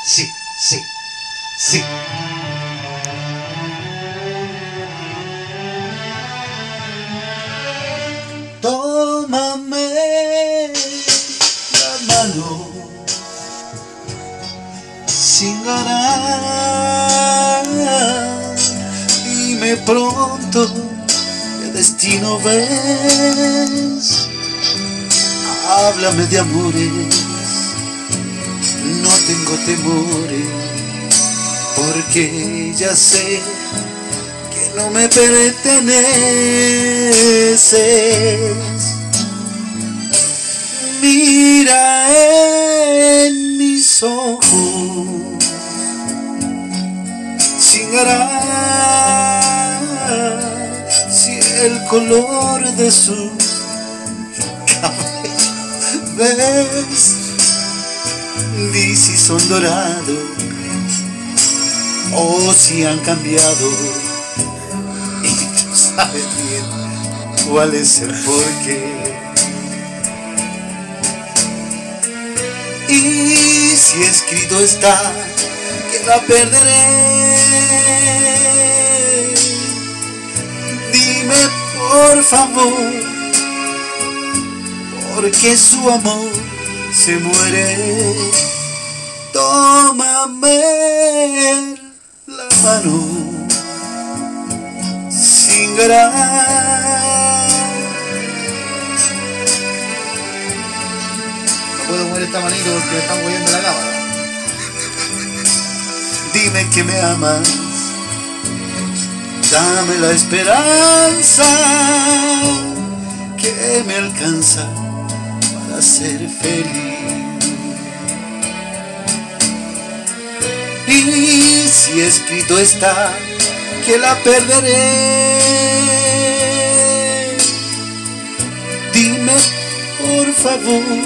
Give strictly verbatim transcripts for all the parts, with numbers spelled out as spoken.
sí, sí, sí. Tómame la mano, sin ganar, dime pronto qué destino ves. Háblame de amores, no tengo temores, porque ya sé que no me perteneces. Mira en mis ojos, sin ganar, si el color de sus cabellos ves, di si son dorados o si han cambiado, y tú sabes bien cuál es el porqué. Y si escrito está que la perderé, dime por favor, porque su amor se muere. Tómame la mano, sin ganar. No puedo mover esta manito porque me están moviendo la cámara. Dime que me amas, dame la esperanza que me alcanza para ser feliz. Y si escrito está que la perderé, dime por favor,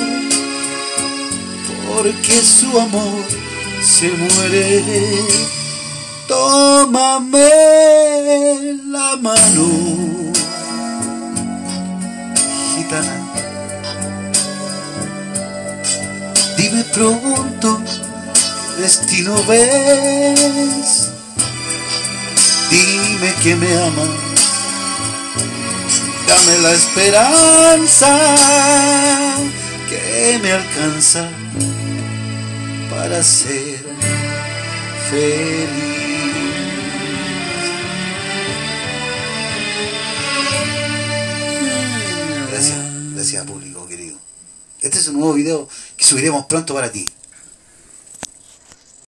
porque su amor se muere. Tómame la mano, gitana, dime pronto qué destino ves. Dime que me amas, dame la esperanza que me alcanza para ser feliz. Gracias, gracias público querido. Este es un nuevo video que subiremos pronto para ti.